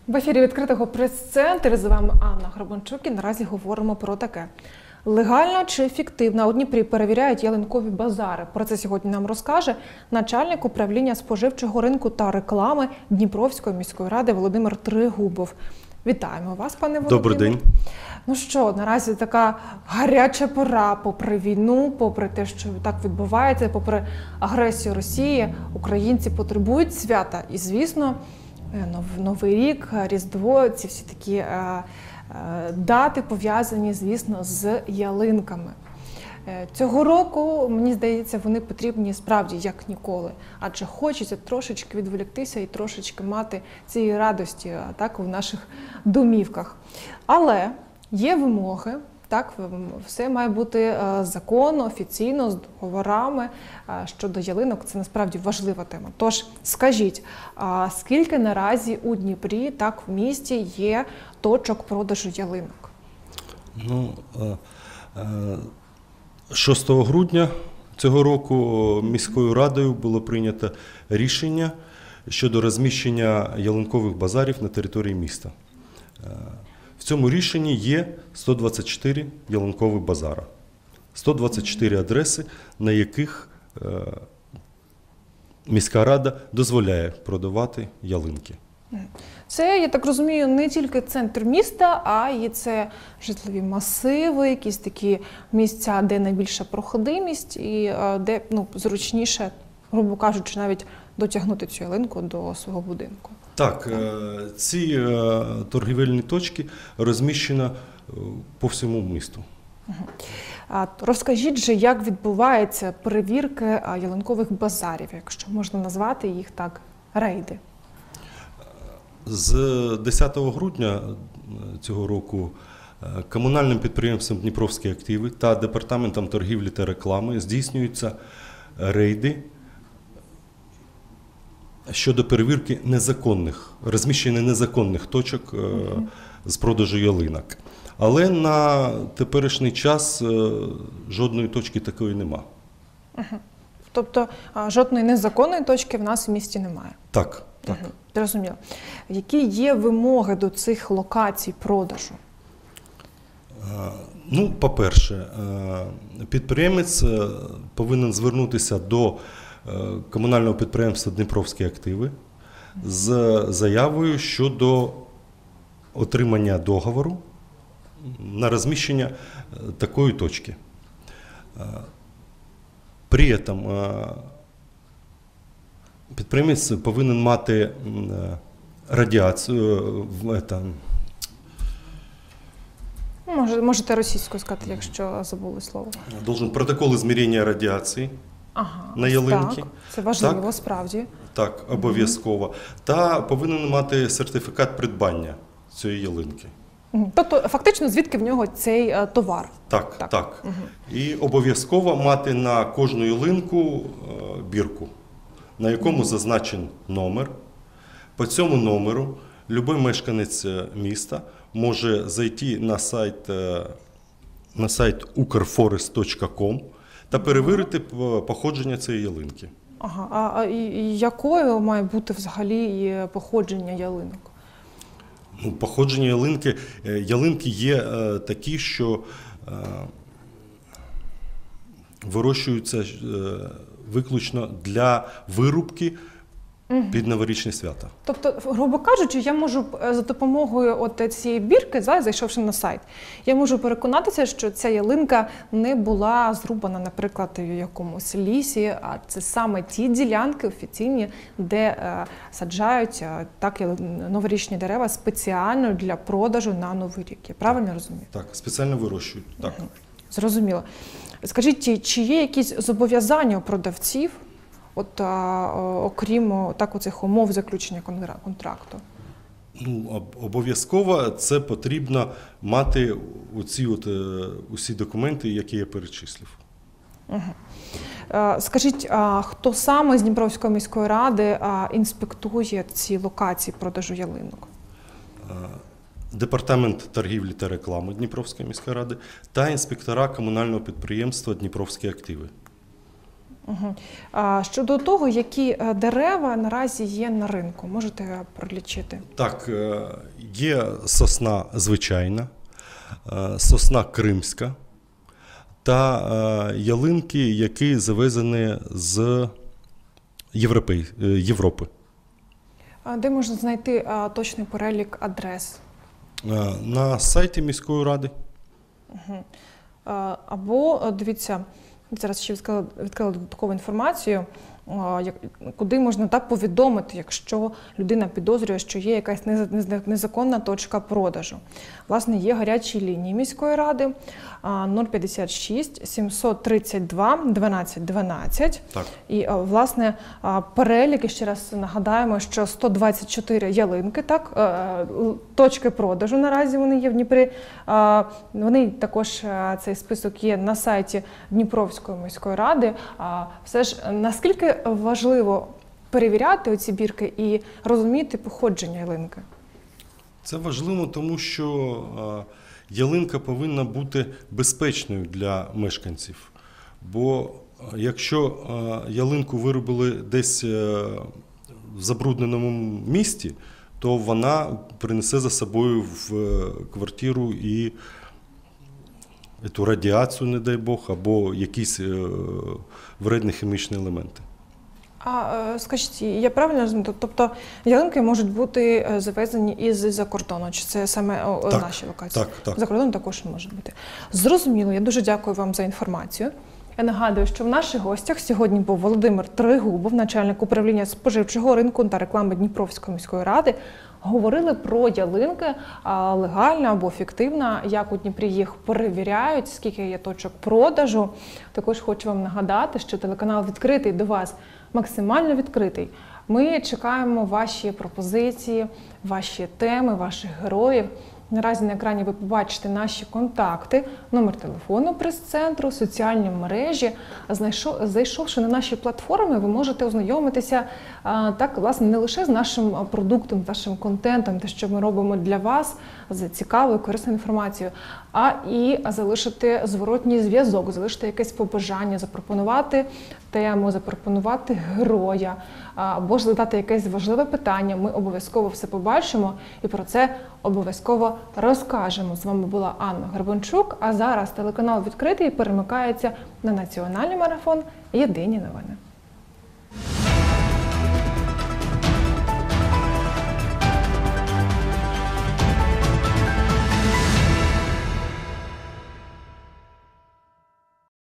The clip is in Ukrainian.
В ефірі відкритого прес-центру з вами Анна Грабанчук і наразі говоримо про таке. Легально чи фіктивно у Дніпрі перевіряють ялинкові базари? Про це сьогодні нам розкаже начальник управління споживчого ринку та реклами Дніпровської міської ради Володимир Тригубов. Вітаємо вас, пане Володимире. Добрий день. Ну що, наразі така гаряча пора, попри війну, попри те, що так відбувається, попри агресію Росії, українці потребують свята. І, звісно, Новий рік, Різдво, ці всі такі дати пов'язані, звісно, з ялинками. Цього року, мені здається, вони потрібні справді як ніколи, адже хочеться трошечки відволіктися і трошечки мати цієї радості так, у наших домівках. Але є вимоги, так, все має бути законно, офіційно, з договорами щодо ялинок. Це насправді важлива тема. Тож, скажіть, скільки наразі у Дніпрі, так, в місті є точок продажу ялинок? 6 грудня цього року міською радою було прийнято рішення щодо розміщення ялинкових базарів на території міста. В цьому рішенні є 124 ялинкові базари, 124 адреси, на яких міська рада дозволяє продавати ялинки. Це, я так розумію, не тільки центр міста, а і це житлові масиви, якісь такі місця, де найбільша проходимість і де зручніше, грубо кажучи, навіть дотягнути цю ялинку до свого будинку. Так, ці торгівельні точки розміщені по всьому місту. Розкажіть же, як відбувається перевірка ялинкових базарів, якщо можна назвати їх так, рейди? З 10 грудня цього року комунальним підприємством «Дніпровські активи» та Департаментом торгівлі та реклами здійснюються рейди щодо перевірки розміщення незаконних точок з продажу ялинок. Але на теперішній час жодної точки такої нема. Тобто жодної незаконної точки в нас в місті немає? Так. Так. Зрозуміло. Які є вимоги до цих локацій продажу? По-перше, підприємець повинен звернутися до комунального підприємства «Дніпровські активи» з заявою щодо отримання договору на розміщення такої точки. При цьому підприємець повинен мати радіацію. Можете російською сказати, якщо забули слово. Должен протокол ізмірення радіації на ялинки. Так, це важливо, справді. Так, обов'язково. Та повинен мати сертифікат придбання цієї ялинки. Тобто, фактично, звідки в нього цей товар? Так. І обов'язково мати на кожну ялинку бірку, на якому зазначен номер. По цьому номеру будь-який мешканець міста може зайти на сайт ukrforest.com та перевірити походження цієї ялинки. А якою має бути взагалі походження ялинок? Походження ялинки є такі, що вирощуються виключно для вирубки під новорічні свята. Тобто, грубо кажучи, я можу за допомогою цієї бірки, зайшовши на сайт, я можу переконатися, що ця ялинка не була зрубана, наприклад, в якомусь лісі, а це саме ті ділянки офіційні, де саджають новорічні дерева спеціально для продажу на Новий рік. Я правильно розумію? Так, спеціально вирощують. Так. Зрозуміло. Скажіть, чи є якісь зобов'язання у продавців, окрім оцих умов заключення контракту? Обов'язково це потрібно мати усі документи, які я перечислив. Скажіть, хто саме з Дніпровської міської ради інспектує ці локації продажу ялинок? Департамент торгівлі та реклами Дніпровської міської ради та інспектора комунального підприємства «Дніпровські активи». Угу. А щодо того, які дерева наразі є на ринку, можете пролічити? Так, є сосна звичайна, сосна кримська та ялинки, які завезені з Європи. А де можна знайти точний перелік адрес? На сайті міської ради. Угу. Або, дивіться, зараз ще відкрила додаткову інформацію, куди можна так повідомити, якщо людина підозрює, що є якась незаконна точка продажу. Власне, є гарячі лінії міської ради 056 732 12 12. Так. І, власне, перелік, ще раз нагадаємо, що 124 ялинки, так, точки продажу наразі вони є в Дніпрі. Вони також, цей список є на сайті Дніпровської міської ради. Все ж, наскільки важливо перевіряти оці бірки і розуміти походження ялинки? Це важливо, тому що ялинка повинна бути безпечною для мешканців. Бо якщо ялинку виробили десь в забрудненому місті, то вона принесе за собою в квартиру і ту радіацію, не дай Бог, або якісь вредні хімічні елементи. Скажіть, я правильно розумію? Тобто ялинки можуть бути завезені із-за кордону? Чи це саме наші локації? Так. За кордоном також можуть бути. Зрозуміло. Я дуже дякую вам за інформацію. Я нагадую, що в наших гостях сьогодні був Володимир Тригубов, начальник управління споживчого ринку та реклами Дніпровської міської ради. Говорили про ялинки, легальна або фіктивна, як у Дніпрі їх перевіряють, скільки є точок продажу. Також хочу вам нагадати, що телеканал відкритий до вас, максимально відкритий. Ми чекаємо ваші пропозиції, ваші теми, ваших героїв. Наразі на екрані ви побачите наші контакти, номер телефону прес-центру, соціальні мережі. Зайшовши на наші платформи, ви можете ознайомитися так, власне, не лише з нашим продуктом, нашим контентом, те, що ми робимо для вас, з цікавою, корисною інформацією, а і залишити зворотній зв'язок, залишити якесь побажання, запропонувати тему, запропонувати героя, або ж задати якесь важливе питання. Ми обов'язково все побачимо і про це обов'язково розкажемо. З вами була Анна Горбанчук, а зараз телеканал відкритий перемикається на національний марафон «Єдині новини».